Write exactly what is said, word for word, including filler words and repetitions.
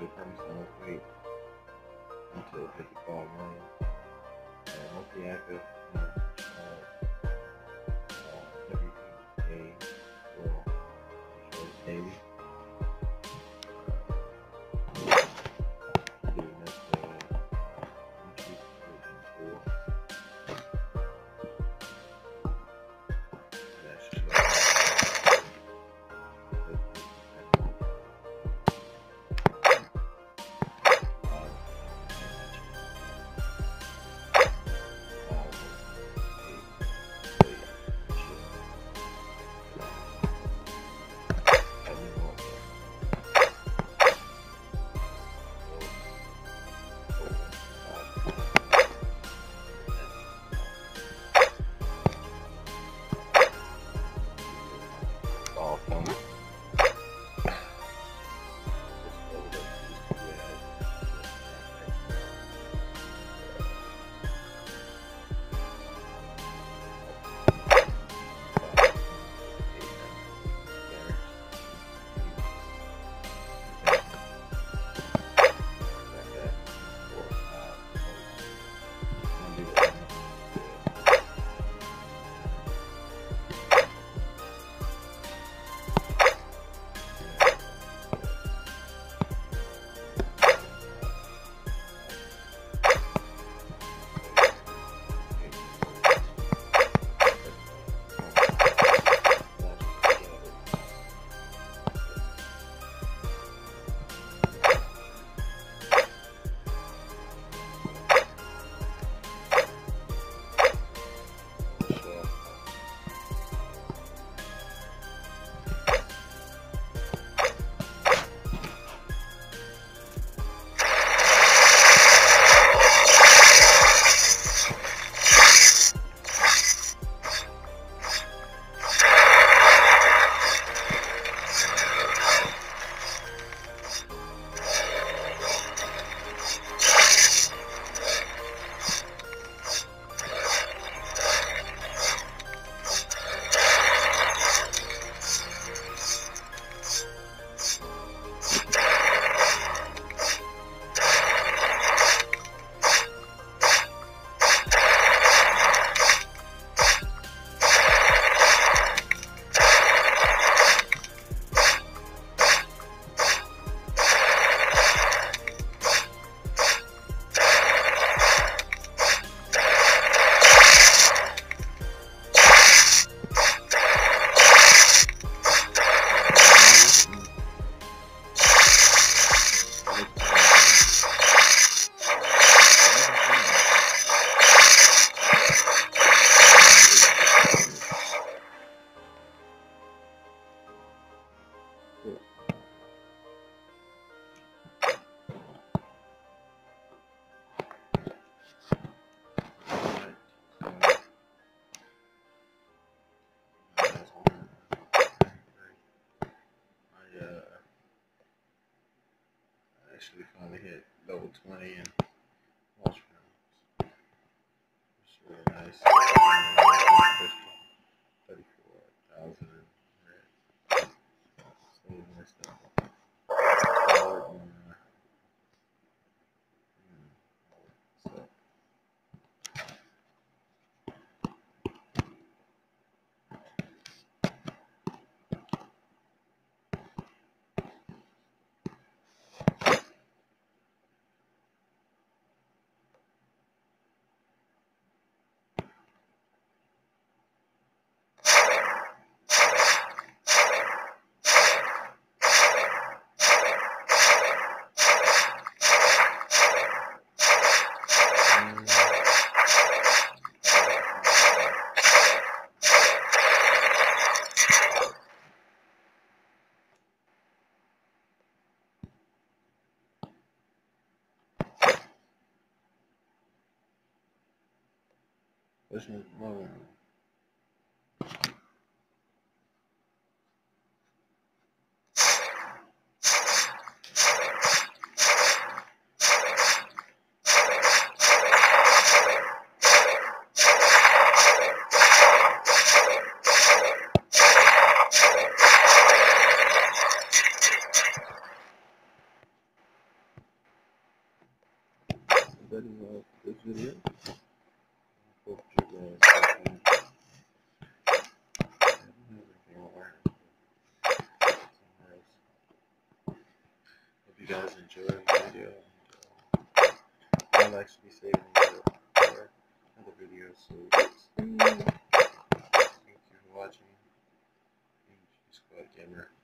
premise on this rate until fifty-five million. Uh, monthly active uh, uh, every day will show daily. Actually finally hit level twenty and launch rounds. It's really nice. thirty-four thousand in red. Stay messed up. Forward and, uh, so. This is more. ending of this video. I hope you guys have fun. Everything alright. Hope you guys enjoyed the video. I'll actually save it for another video. So thank you for watching. Squad Gamer.